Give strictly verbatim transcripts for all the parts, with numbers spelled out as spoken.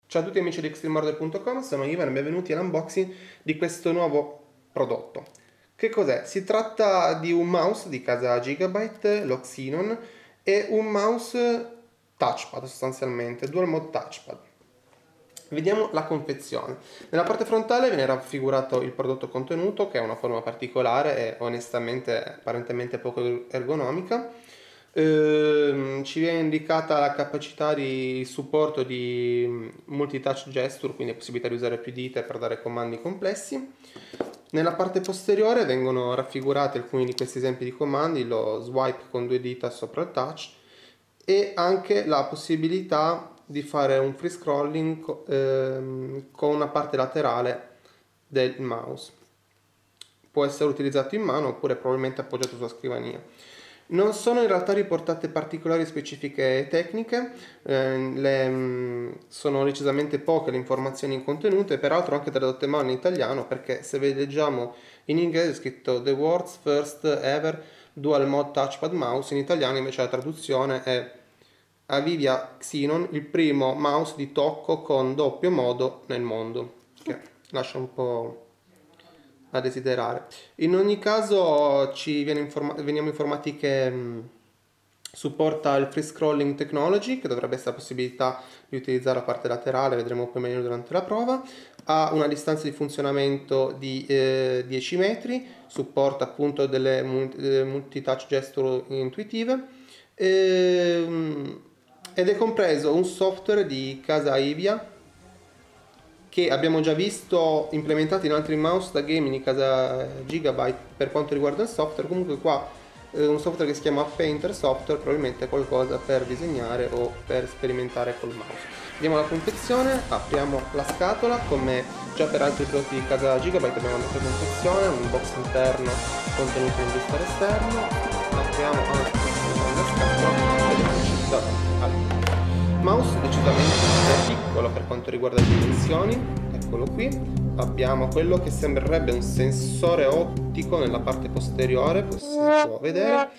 Ciao a tutti amici di extreme order punto com, sono Ivan e benvenuti all'unboxing di questo nuovo prodotto. Che cos'è? Si tratta di un mouse di casa Gigabyte, lo Xenon, e un mouse touchpad sostanzialmente, dual mode touchpad. Vediamo la confezione. Nella parte frontale viene raffigurato il prodotto contenuto, che ha una forma particolare e onestamente apparentemente poco ergonomica. Ehm, ci viene indicata la capacità di supporto di multitouch gesture, quindi la possibilità di usare più dita per dare comandi complessi. Nella parte posteriore vengono raffigurati alcuni di questi esempi di comandi, lo swipe con due dita sopra il touch e anche la possibilità di fare un free scrolling ehm, con una parte laterale del mouse. Può essere utilizzato in mano oppure probabilmente appoggiato sulla scrivania. Non sono in realtà riportate particolari specifiche tecniche, eh, le, mh, sono decisamente poche le informazioni contenute, peraltro anche tradotte male in italiano, perché se leggiamo in inglese è scritto The World's First Ever Dual Mode Touchpad Mouse, in italiano invece la traduzione è Avivia Xenon, il primo mouse di tocco con doppio modo nel mondo, che lascia un po' a desiderare. In ogni caso ci viene informa- veniamo informati che mh, supporta il free scrolling technology, che dovrebbe essere la possibilità di utilizzare la parte laterale, vedremo poi meglio durante la prova. Ha una distanza di funzionamento di eh, dieci metri, supporta appunto delle multi-touch gesture intuitive ehm, ed è compreso un software di casa Avivia che abbiamo già visto implementato in altri mouse da gaming di casa Gigabyte per quanto riguarda il software. Comunque qua eh, un software che si chiama Painter Software, probabilmente qualcosa per disegnare o per sperimentare col mouse. Vediamo la confezione, apriamo la scatola, come già per altri prodotti di casa Gigabyte abbiamo messo la confezione, un box interno contenuto in un blister esterno, apriamo anche la scatola e vediamo davanti al mouse decisamente piccolo per quanto riguarda le dimensioni, eccolo qui. Abbiamo quello che sembrerebbe un sensore ottico nella parte posteriore, si può vedere,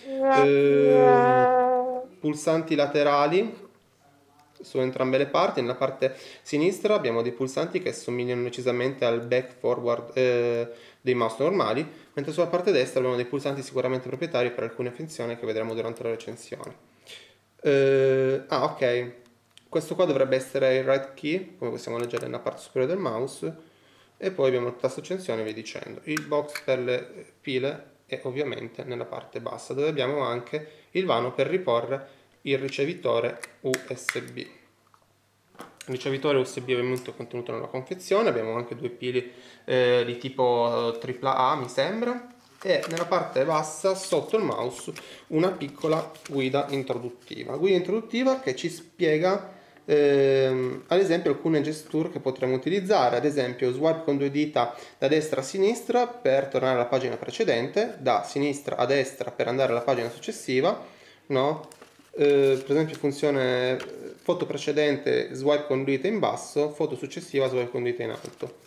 ehm, pulsanti laterali su entrambe le parti. Nella parte sinistra abbiamo dei pulsanti che somigliano decisamente al back forward eh, dei mouse normali, mentre sulla parte destra abbiamo dei pulsanti sicuramente proprietari per alcune funzioni che vedremo durante la recensione. Eh, ah ok, questo qua dovrebbe essere il right key, come possiamo leggere nella parte superiore del mouse, e poi abbiamo il tasto accensione e via dicendo. Il box per le pile e ovviamente nella parte bassa, dove abbiamo anche il vano per riporre il ricevitore U S B. Il ricevitore U S B è ovviamente contenuto nella confezione, abbiamo anche due pili eh, di tipo tripla A mi sembra, e nella parte bassa sotto il mouse una piccola guida introduttiva, guida introduttiva che ci spiega ehm, ad esempio alcune gesture che potremmo utilizzare, ad esempio swipe con due dita da destra a sinistra per tornare alla pagina precedente, da sinistra a destra per andare alla pagina successiva, no? Eh, per esempio funzione foto precedente swipe con dita in basso, foto successiva swipe con dita in alto.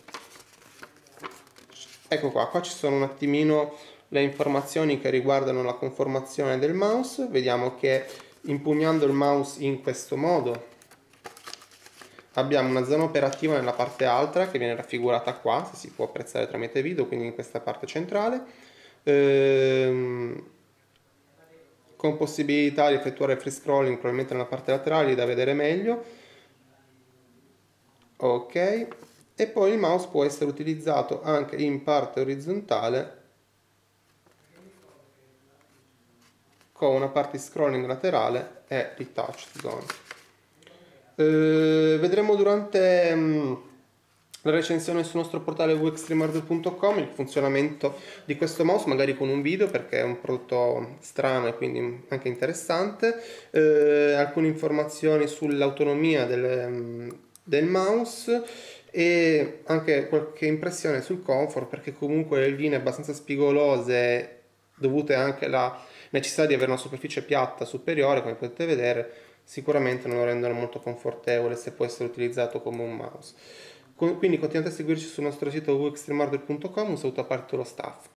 Ecco qua, qua ci sono un attimino le informazioni che riguardano la conformazione del mouse. Vediamo che impugnando il mouse in questo modo abbiamo una zona operativa nella parte alta che viene raffigurata qua, se si può apprezzare tramite video, quindi in questa parte centrale, ehm, con possibilità di effettuare free scrolling probabilmente nella parte laterale da vedere meglio. Ok. E poi il mouse può essere utilizzato anche in parte orizzontale con una parte di scrolling laterale e di touch zone. Eh, vedremo durante mh, la recensione sul nostro portale w extreme order punto com il funzionamento di questo mouse, magari con un video perché è un prodotto strano e quindi anche interessante, eh, alcune informazioni sull'autonomia del, del mouse e anche qualche impressione sul comfort, perché comunque le linee abbastanza spigolose dovute anche alla necessità di avere una superficie piatta superiore, come potete vedere, sicuramente non lo rendono molto confortevole se può essere utilizzato come un mouse. Quindi continuate a seguirci sul nostro sito w extreme order punto com. Un saluto a parte lo staff.